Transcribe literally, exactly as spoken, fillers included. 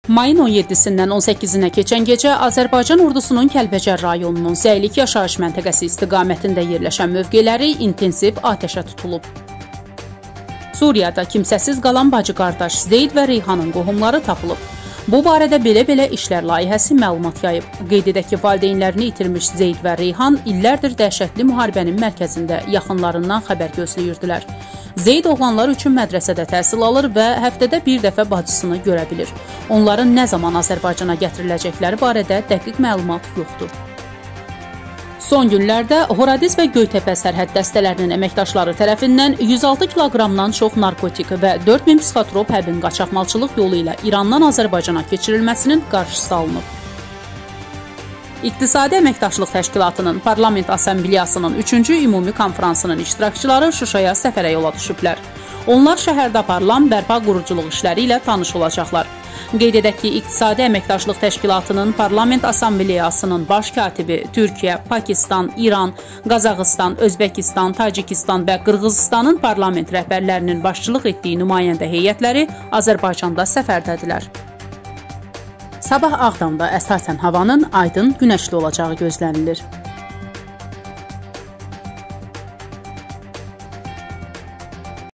Mayın on yeddisindən on səkkizinə keçən gecə Azərbaycan ordusunun Kəlbəcər rayonunun Zəylik yaşayış məntəqəsi istiqamətində yerləşən mövqeləri intensiv atəşə tutulub. Suriyada kimsəsiz qalan bacı-qardaş Zeyd və Reyhanın qohumları tapılıb. Bu barədə belə-belə işlər layihəsi məlumat yayıb. Qeyd edək ki, valideynlərini itirmiş Zeyd və Reyhan illərdir dəhşətli müharibənin mərkəzində yaxınlarından xəbər gözləyirdilər. Zeyd oğlanlar üçün mədrəsədə təhsil alır və həftədə bir dəfə bacısını görə bilir. Onların nə zaman Azərbaycana gətiriləcəkləri barədə dəqiq məlumat yoxdur. Son günlərdə Horadiz və Göytəpə sərhəd dəstələrinin əməkdaşları tərəfindən yüz altı kiloqramdan çox narkotik və dörd min psixotrop həbin qaçaqmalçılıq yolu ilə İrandan Azərbaycana keçirilməsinin qarşısı alınıb. İqtisadi Əməkdaşlıq Təşkilatının Parlament Assambleyasının üçüncü ümumi konfransının iştirakçıları Şuşaya səfərə yola düşüblər. Onlar şəhərdə aparılan bərpa quruculuq işləri ilə tanış olacaqlar. Qeyd edək ki, İqtisadi Əməkdaşlıq Təşkilatının Parlament Assambleyasının baş katibi Türkiyə, Pakistan, İran, Qazaxıstan, Özbəkistan, Tacikistan və Qırğızıstanın parlament rəhbərlərinin başçılıq etdiyi nümayəndə heyətləri Azərbaycanda səfərdədirlər. Sabah Ağdamda əsasən havanın aydın, günəşli olacağı gözlənilir.